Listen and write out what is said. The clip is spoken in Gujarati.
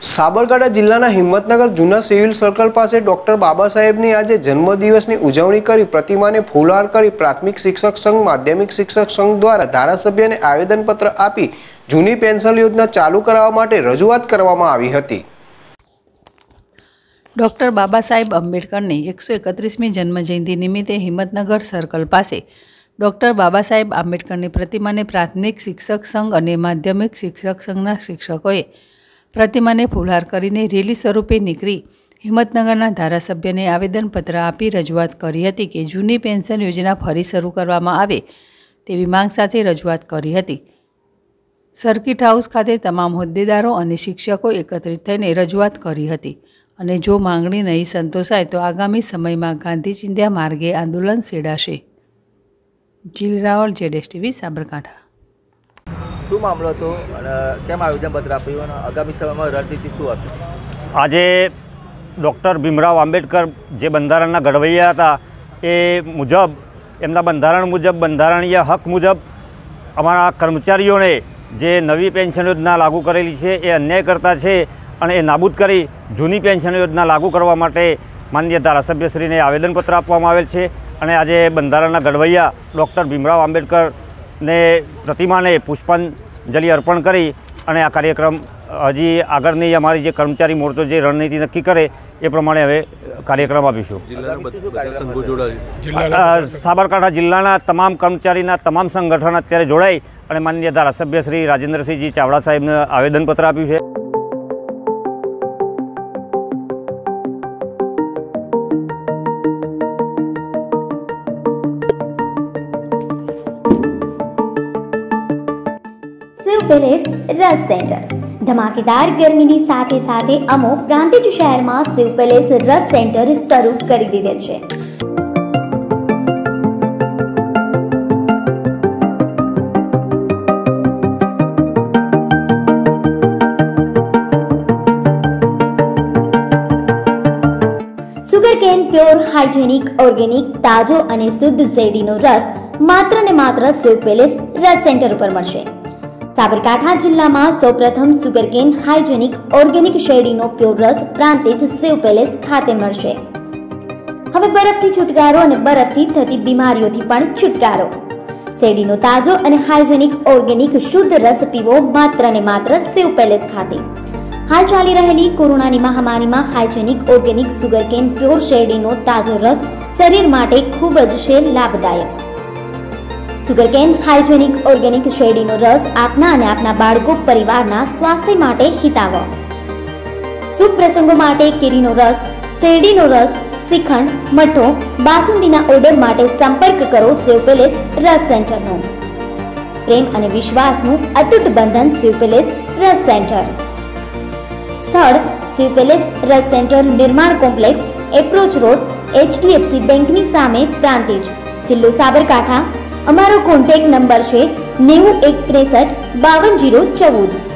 સાબરકાંઠા જિલ્લાના હિંમતનગર જૂના સિવિલ સર્કલ પાસે ડોક્ટર બાબા સાહેબની આજે જન્મદિવસની ઉજવણી કરી પ્રતિમાને ફૂલહાર કરી પ્રાથમિક શિક્ષક સંઘ માધ્યમિક શિક્ષક સંઘ દ્વારા ધારાસભ્યને આવેદનપત્ર આપી જૂની પેન્શન યોજના ચાલુ કરાવવા માટે રજૂઆત કરવામાં આવી હતી। ડોક્ટર બાબા સાહેબ આંબેડકરની 131મી જન્મજયંતિ નિમિત્તે હિંમતનગર સર્કલ પાસે ડોક્ટર બાબા સાહેબ આંબેડકરની પ્રતિમાને પ્રાથમિક શિક્ષક સંઘ અને માધ્યમિક શિક્ષક સંઘના શિક્ષકોએ પ્રતિમાને ફૂલહાર કરીને રેલી સ્વરૂપે નીકળી હિંમતનગરના ધારાસભ્યને આવેદનપત્ર આપી રજૂઆત કરી હતી કે જૂની પેન્શન યોજના ફરી શરૂ કરવામાં આવે તેવી માંગ સાથે રજૂઆત કરી હતી। સર્કિટ હાઉસ ખાતે તમામ હોદ્દેદારો અને શિક્ષકો એકત્રિત થઈને રજૂઆત કરી હતી અને જો માંગણી નહીં સંતોષાય તો આગામી સમયમાં ગાંધી ચિંધ્યા માર્ગે આંદોલન છેડાશે। જીલ રાવલ, ZSTV, સાબરકાંઠા। શું મામલો હતો અને કેમ આવેદનપત્ર આપ્યું અને આગામી સમયમાં રણનીતિ શું હશે? આજે ડૉક્ટર ભીમરાવ આંબેડકર જે બંધારણના ઘડવૈયા હતા એ મુજબ એમના બંધારણ મુજબ બંધારણીય હક મુજબ અમારા કર્મચારીઓને જે નવી પેન્શન યોજના લાગુ કરેલી છે એ અન્યાય કરતા છે અને એ નાબૂદ કરી જૂની પેન્શન યોજના લાગુ કરવા માટે માનનીય ધારાસભ્યશ્રીને આવેદનપત્ર આપવામાં આવેલ છે અને આજે બંધારણના ઘડવૈયા ડૉક્ટર ભીમરાવ આંબેડકરને પ્રતિમાને પુષ્પાંજલિ અર્પણ કરી અને આ કાર્યક્રમ હજી આગળની અમારી જે કર્મચારી મોરચો જે રણનીતિ નક્કી કરે એ પ્રમાણે હવે કાર્યક્રમ આપીશું। સાબરકાંઠા જિલ્લાના તમામ કર્મચારીના તમામ સંગઠન અત્યારે જોડાઈ અને માનનીય ધારાસભ્ય શ્રી રાજેન્દ્રસિંહજી ચાવડા સાહેબને આવેદનપત્ર આપ્યું છે। शिव पैलेस रस सेंटर धमाकेदार गर्मी साथे साथे अमो प्रांतिज शहर में शिव पैलेस रस सेंटर शुरू कर दीधेल छे। सुगरकेन प्योर हाइजेनिक ऑर्गेनिक ताजो अने शुद्ध શેરડીનો રસ मात्र ने मात्र शिव पैलेस रस सेंटर पर मळशे। साबरकांठा जिल्ला में सौप्रथम सुगरकेन हाइजेनिक ऑर्गेनिक શેરડીનો प्योर रस प्रांतिज शिव पैलेस खाते मळशे। हवे बरफथी छुटकारो अने बरफथी थती बीमारीओथी पण छुटकारो। શેરડીનો ताजो अने हाइजेनिक ऑर्गेनिक शुद्ध रस पीवो मात्र ने मात्र शिव पैलेस खाते। हाल चाली रहेली कोरोनानी महामारीमां हाइजेनिक ऑर्गेनिक सुगरकेन प्योर શેરડીનો ताजो रस शरीर माटे खूब ज छे लाभदायक। सुगरकेन हाइजेनिक ऑर्गेनिक શેરડીનો रस आपना અને આપના બાળકો પરિવારના સ્વાસ્થ્ય માટે હિતાવહ। શુભ પ્રસંગો માટે કેરીનો રસ, શેરડીનો રસ, શ્રીખંડ, મઠો, બાસુંદીના ઓર્ડર માટે સંપર્ક કરો શિવ પેલેસ રસ સેન્ટરનો। પ્રેમ અને વિશ્વાસનું અતૂટ બંધન શિવ પેલેસ રસ સેન્ટર। સ્થળ શિવ પેલેસ રસ centre, Nirman complex, approach road, HDFC બેંકની સામે, પ્રાંતિજ, જિલ્લો સાબરકાંઠા। અમારો કોન્ટેક્ટ નંબર છે 9163 52 014।